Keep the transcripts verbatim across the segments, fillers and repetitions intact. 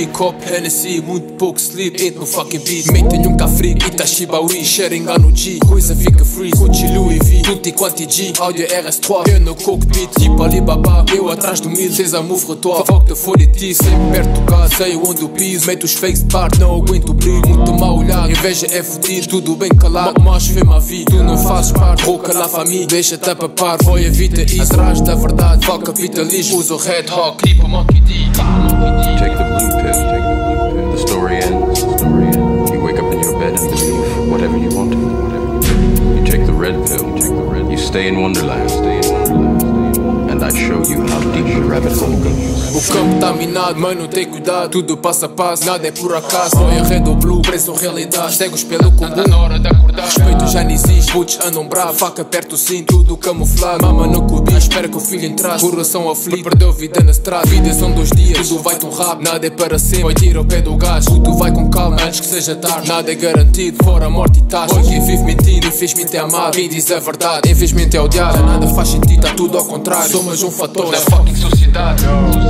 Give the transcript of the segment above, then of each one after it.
G, cop, Hennessy, muito pouco sleep, eat no fucking beat. Metem um cafre, Itashiba, we, sharing no G. Coisa fica free, Gucci, Louis V, tutti quanti G. Áudio R S três, eu no cockpit, tipo Alibaba, eu atrás do mil, cês a move rotor, foco de folha T, sempre perto do caso, sei onde eu piso, meto os fakes de parte, não aguento o brilho, muito mal olhado, inveja é fudido, tudo bem calado, mas vê ma vida, tu não fazes parte, rouca na família, deixa-te a papar, foi evita isso, atrás da verdade, fuck capitalismo, usa o Red Hawk, tipo Monkey D. Take the blue pill, the story ends, you wake up in your bed and believe whatever you want to, you take the red pill, you stay in Wonderland, and I show you how deep the rabbit hole goes. O campo tá minado, mãe não tem cuidado, tudo passo a passo, nada é por acaso. Foi a red ou blue, preço realidade, cegos pelo comum, na hora de acordar. Respeito já não existe, putos andam bravos, faca perto o cinto, tudo camuflado. Mama no cubi, espera que o filho entrasse, coração aflito, perdeu vida na estrada. Vida são dois dias, tudo vai tão rápido, nada é para sempre. Vai tira o pé do gás, tudo vai com calma, antes que seja tarde. Nada é garantido, fora a morte e taxa. Foi quem vive mentindo, infelizmente é amado. Quem diz a verdade, infelizmente é odiado. Nada faz sentido, tá tudo ao contrário. Somos um fator da fucking sociedade.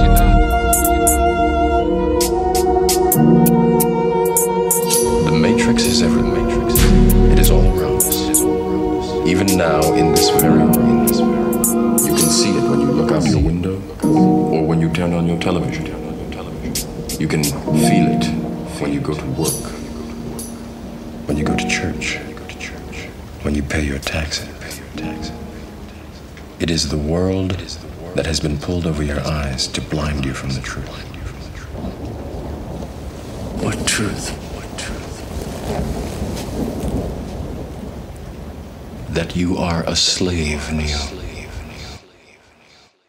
The Matrix is everywhere. It is all around us. Even now, in this very room, you can see it when you look out your window or when you turn on your television. You can feel it when you go to work, when you go to church, when you pay your taxes. It is the world that has been pulled over your eyes to blind you from the truth. What truth? What truth? That you are a slave, Neo.